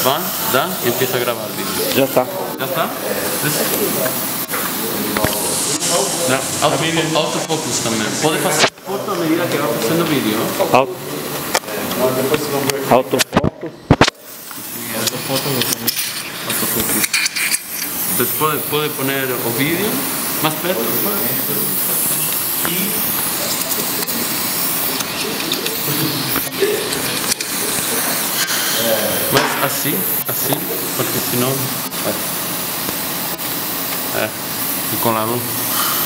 Van, dá e empieza a gravar vídeo. Já está. Já está? Não, autofocus também. Pode fazer foto à medida que vai fazendo o vídeo. Autofoco. Autofocus. Después puede poner o vídeo más perto. Mas assim, porque senão... com la mão.